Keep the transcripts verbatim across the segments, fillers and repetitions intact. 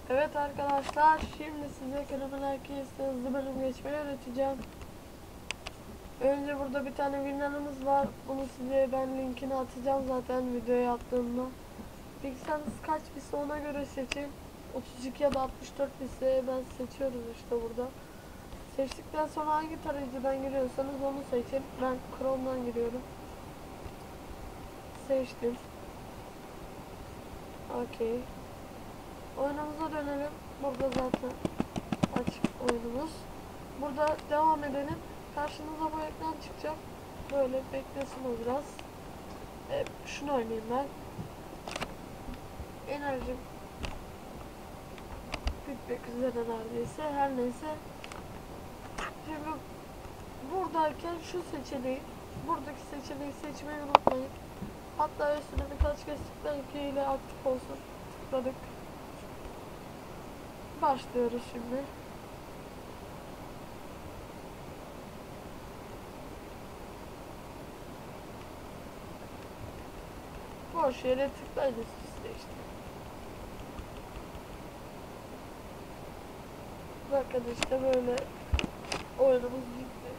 Evet arkadaşlar, şimdi size Criminal Case'de hızlı bölüm geçmeyi öğreteceğim. Önce burada bir tane winner'ımız var. Bunu size ben linkini atacağım zaten videoya attığımda. Pikseniz kaç bise ona göre seçin. otuz iki ya da altmış dört bise ben seçiyoruz işte burada. Seçtikten sonra hangi tarayıcıdan giriyorsanız onu seçin. Ben Chrome'dan giriyorum. Seçtim. Okey. Oyunumuza dönelim. Burada zaten açık oyunumuz. Burada devam edelim. Karşınıza bu ekran çıkacak. Böyle beklesin o biraz. E, şunu oynayayım ben. Enerjim bitmek üzere neredeyse. Her neyse. Şimdi buradayken şu seçeneği, buradaki seçeneği seçmeyi unutmayın. Hatta üstüne birkaç kez tıklayın ki ile aktif olsun. Tıkladık. Başlıyoruz şimdi. Boş yere tıklayın üst üste işte. Bakın işte böyle oyunumuz bitti.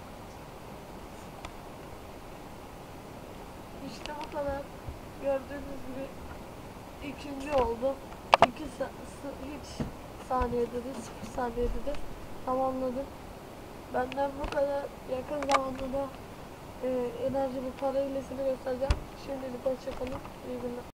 İşte bu kadar. Gördüğünüz gibi ikinci oldu. İki sa hiç saniyede de sıfır saniyede de tamamladım. Benden bu kadar. Yakın zamanda da e, enerji bu para hilesini göstereceğim. Şimdilik hoşçakalın. İyi günler.